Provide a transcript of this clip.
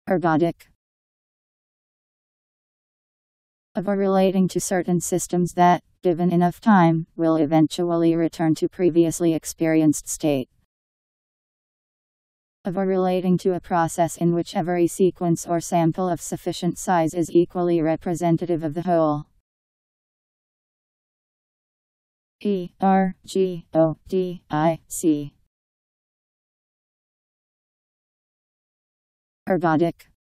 Ergodic. Of or relating to certain systems that, given enough time, will eventually return to previously experienced state. Of or relating to a process in which every sequence or sample of sufficient size is equally representative of the whole. Ergodic. Ergodic.